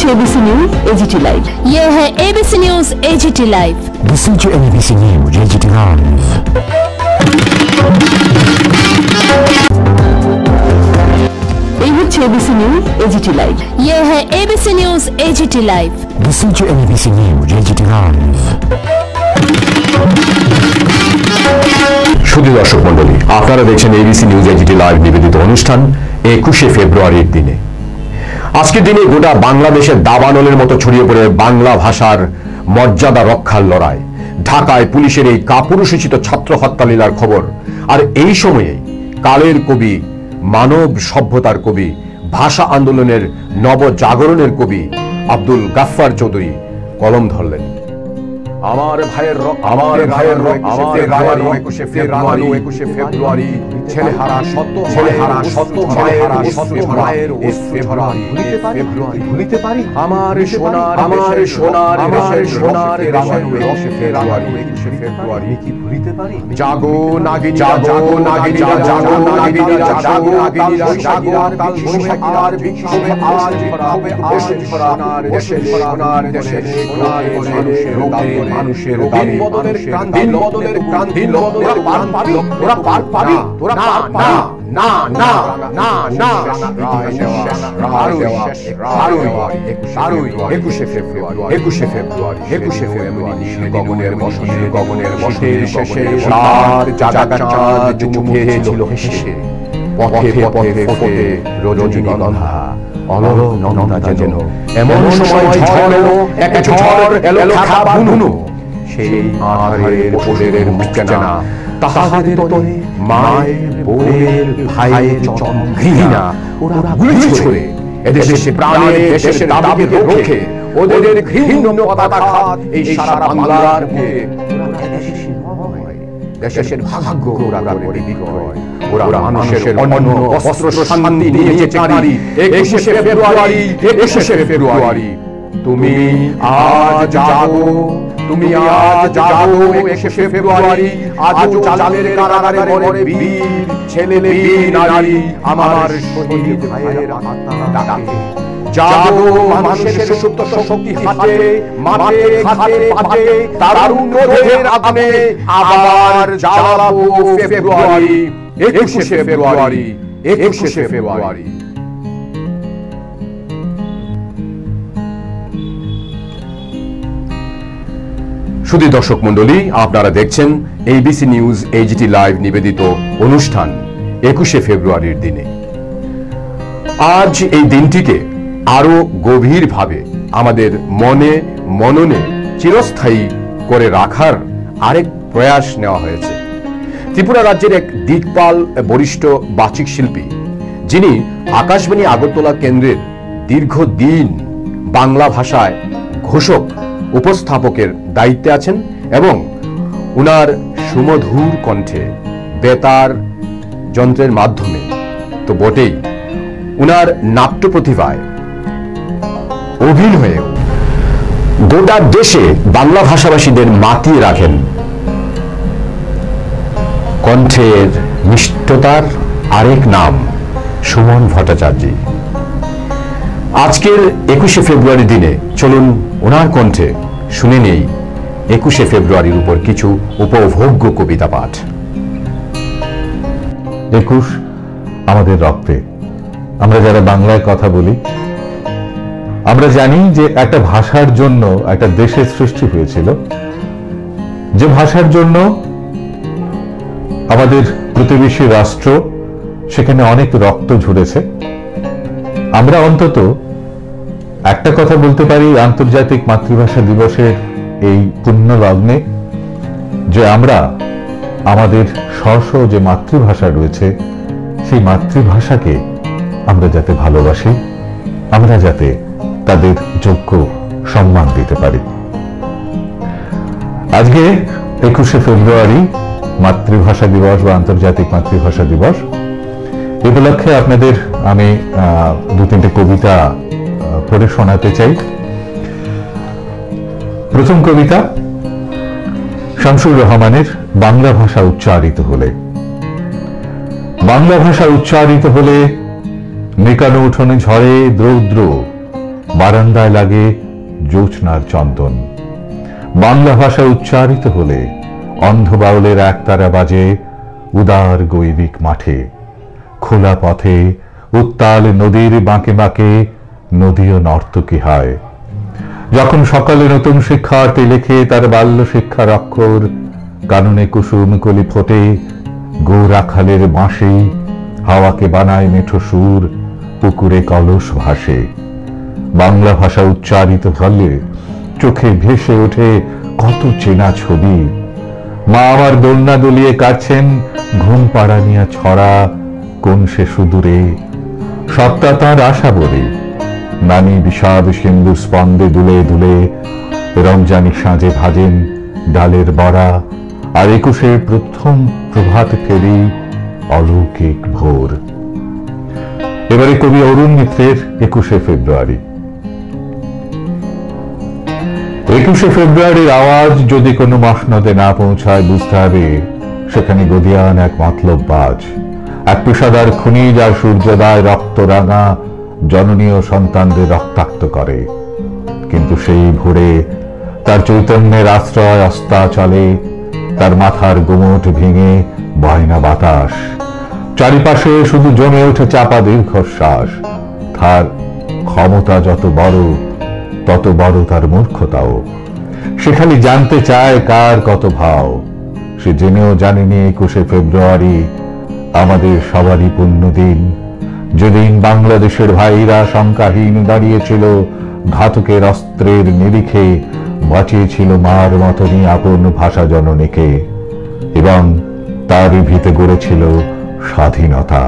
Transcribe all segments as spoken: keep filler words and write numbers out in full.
ABC news AGT live. ये है ABC news AGT live. Listen to ABC news AGT live. এই হচ্ছে ABC news AGT live. ये है ABC news AGT live. Listen to ABC news AGT live. শুধু দর্শক মন্ডলী, আপনারা দেখছেন এবিসি নিউজ এজিটি লাইভ নিবেদিত অনুষ্ঠান একুশে ফেব্রুয়ারির দিনে। আজকের দিনে গোটা বাংলাদেশের দাবানলের মতো ছড়িয়ে পড়ে বাংলা ভাষার মর্যাদা রক্ষার লড়াই, ঢাকায় পুলিশের এই কাপুরুষোচিত ছাত্র হত্যা লীলার খবর। আর এই সময়ে কালের কবি, মানব সভ্যতার কবি, ভাষা আন্দোলনের নবজাগরণের কবি আব্দুল গাফফার চৌধুরী কলম ধরলেন। আমার ভাইয়ের আমার ভাইয়ের আমার ভাইয়ের একুশে ফেব্রুয়ারি একুশে ফেব্রুয়ারি ছেলেহারা সত্য ছেলেহারা সত্য ছেলেহারা সত্য মায়ের ফেব্রুয়ারি ফেব্রুয়ারি ভুলিতে পারি আমার সোনার আমার সোনার দেশের সোনার একুশে ফেব্রুয়ারি একুশে ফেব্রুয়ারি কি ভুলিতে পারি? জাগো নাগিনী জাগো নাগিনী জাগো নাগিনী জাগো নাগিনী জাগো কাল আর বিক্ষোভে আজ হবে আজ সোনার দেশের সোনার দেশের সোনার মানুষের মানুষের দিন বদলের দিন বদলের দিন বদলের পার পাবি তোরা পার পাবি তোরা পার পাবি না না না না একুশে ফেব্রুয়ারি একুশে ফেব্রুয়ারি একুশে ফেব্রুয়ারি গগনের বসনের গগনের বসের শেষে রাত জাগা চাঁদ চুমুকে ছিল হেসে পথে পথে ফোটে রজনীগন্ধা অলক নন্দা যেন এমন সময় ঝড় এলো এক ঝড় এলো খাবা বুনু সেই আধারের পোড়ের মুখখানা তাহাদের তরে মায়ের বোনের ভাইয়ের ঘৃণা ওরা গুলি ছুড়ে এদেশে প্রাণের দেশের দাবিকে রোখে ওদের ঘৃণ্য পতাকা এই সারা বাংলার বুকে দেশের ভাগ্য ওরা করে বিক্রয় ওরা মানুষের অন্য অস্ত্র শান্তি নিয়ে চাঁদি একুশে ফেব্রুয়ারি একুশে ফেব্রুয়ারি তুমি আজ জাগো তুমি আজ জাগো একুশে ফেব্রুয়ারি আজ চালের কারাগারে মরে বীর ছেলে বীর নারী আমার শহীদ ভাইয়ের আত্মা ডাকে জাগো মানুষের সুপ্ত শক্তি হাতে মাঠে ঘাটে পাটে তারুণ্য দেহের আগুনে আবার জ্বালাবো ফেব্রুয়ারি একুশে ফেব্রুয়ারি একুশে ফেব্রুয়ারি। শুধু দর্শক মন্ডলী, আপনারা দেখছেন এবিসি নিউজ এজিটি লাইভ নিবেদিত অনুষ্ঠান একুশে ফেব্রুয়ারির দিনে। আজ এই দিনটিকে আরো গভীরভাবে আমাদের মনে মননে চিরস্থায়ী করে রাখার আরেক প্রয়াস নেওয়া হয়েছে। ত্রিপুরা রাজ্যের এক দিকপাল বরিষ্ঠ বাচিক শিল্পী, যিনি আকাশবাণী আগরতলা কেন্দ্রের দীর্ঘদিন বাংলা ভাষায় ঘোষক উপস্থাপকের দায়িত্বে আছেন এবং উনার সুমধুর কণ্ঠে বেতার যন্ত্রের মাধ্যমে তো বটেই, উনার নাট্য প্রতিভায় অভিনয়েও গোটা দেশে বাংলা ভাষাভাষীদের মাতিয়ে রাখেন। কণ্ঠের মিষ্টতার আরেক নাম সুমন ভট্টাচার্যী। আজকের একুশে ফেব্রুয়ারি দিনে চলুন ওনার কণ্ঠে শুনে নেই একুশে ফেব্রুয়ারির উপর কিছু উপভোগ্য কবিতা পাঠ। একুশ আমাদের রক্তে। আমরা যারা বাংলায় কথা বলি, আমরা জানি যে একটা ভাষার জন্য একটা দেশের সৃষ্টি হয়েছিল, যে ভাষার জন্য আমাদের প্রতিবেশী রাষ্ট্র সেখানে অনেক রক্ত ঝরেছে। আমরা অন্তত একটা কথা বলতে পারি আন্তর্জাতিক মাতৃভাষা দিবসের এই পুণ্য লগ্নে, যে আমরা আমাদের স্ব যে মাতৃভাষা রয়েছে সেই মাতৃভাষাকে আমরা যাতে ভালোবাসি, আমরা যাতে তাদের যোগ্য সম্মান দিতে পারি। আজকে একুশে ফেব্রুয়ারি মাতৃভাষা দিবস বা আন্তর্জাতিক মাতৃভাষা দিবস। এই উপলক্ষে আপনাদের আমি দু তিনটে কবিতা পড়ে শোনাতে চাই। প্রথম কবিতা শামসুর রহমানের বাংলা ভাষা উচ্চারিত হলে। বাংলা ভাষা উচ্চারিত হলে মেকানো উঠোনে ঝড়ে দ্রৌদ্র বারান্দায় লাগে জ্যোৎস্নার চন্দন। বাংলা ভাষা উচ্চারিত হলে অন্ধ বাউলের একতারা বাজে উদার গৈরিক মাঠে। খোলা পথে উত্তাল নদীর বাঁকে বাঁকে নদীও নর্তকী হয়। যখন সকালে নতুন শিক্ষার্থী লেখে তার বাল্য শিক্ষার অক্ষর, কাননে কুসুম কলি ফোটে, গৌরাখালের বাঁশে হাওয়াকে বানায় মেঠো সুর, পুকুরে কলস ভাসে। বাংলা ভাষা উচ্চারিত হলে চোখে ভেসে ওঠে কত চেনা ছবি। মা আমার দোলনা দুলিয়ে কাটছেন ঘুম পাড়ানিয়া ছড়া কোন সে সুদূরে, সপ্তাহ তাঁর আশা বলে। নানি বিষাদ সিন্ধু স্পন্দে দুলে দুলে রমজানি সাঁজে ভাজেন ডালের বড়া, আর একুশের প্রথম প্রভাত ফেরি অলৌকিক ভোর। এবারে কবি অরুণ মিত্রের একুশে ফেব্রুয়ারি। একুশে ফেব্রুয়ারির আওয়াজ যদি কোনো মসনদে না পৌঁছায়, বুঝতে হবে সেখানে গদিয়ান এক মতলব বাজ, এক পেশাদার খুনি যার সূর্যোদয় রক্ত রাঙা জননী ও সন্তানদের রক্তাক্ত করে। কিন্তু সেই ভোরে তার চৈতন্যের আশ্রয় অস্তাচলে, তার মাথার গোমট ভেঙে বয়না বাতাস, চারিপাশে শুধু জমে ওঠে চাপা দীর্ঘশ্বাস। তার ক্ষমতা যত বড় তত বড় তার মূর্খতাও। সে খালি জানতে চায় কার কত ভাও। সে জেনেও জানেনি একুশে ফেব্রুয়ারি আমাদের সবারই পুণ্য দিন, যেদিন বাংলাদেশের ভাইরা শঙ্কাহীন দাঁড়িয়েছিল ঘাতকের অস্ত্রের নিরিখে, বাঁচিয়েছিল মার মতনই আপন ভাষা জননীকে, এবং তার ভিতে গড়েছিল স্বাধীনতা।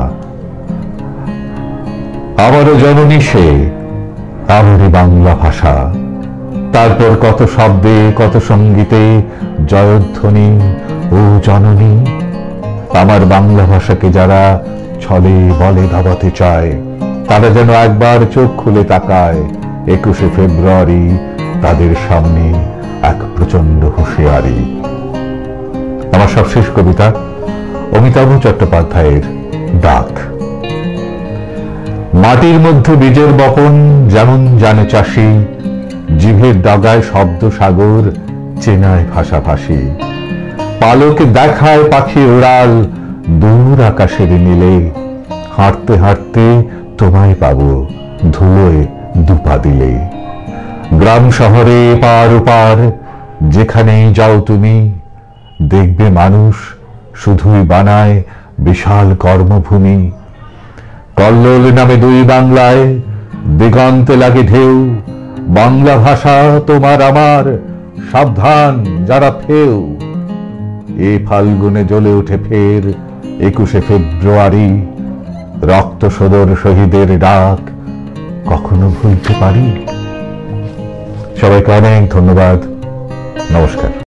আমারও জননী সে, আমারই বাংলা ভাষা। তারপর কত শব্দে কত সঙ্গীতে জয়ধ্বনি ও জননী। আমার বাংলা ভাষাকে যারা ছলে বলে দাবাতে চায়, তারা যেন একবার চোখ খুলে তাকায়। একুশে ফেব্রুয়ারি তাদের সামনে এক প্রচন্ড হুঁশিয়ারি। আমার সবশেষ কবিতা অমিতাভ চট্টোপাধ্যায়ের ডাক। মাটির মধ্যে বীজের বপন যেমন জানে চাষি, জিভের ডাগায় শব্দ সাগর চেনায় ভাষাভাষী। পালকে দেখায় পাখি উড়াল দূর আকাশের নীলে, হাঁটতে হাঁটতে তোমায় পাবো ধুলোয় দুপা দিলে। গ্রাম শহরে পার ওপার যেখানেই যাও তুমি, দেখবে মানুষ শুধুই বানায় বিশাল কর্মভূমি। কল্লোল নামে দুই বাংলায় দিগন্তে লাগে ঢেউ, বাংলা ভাষা তোমার আমার সাবধান যারা ফেউ। এ ফাল্গুনে জ্বলে উঠে ফের একুশে ফেব্রুয়ারি, রক্ত সদর শহীদের ডাক কখনো ভুলতে পারি? সবাইকে অনেক ধন্যবাদ, নমস্কার।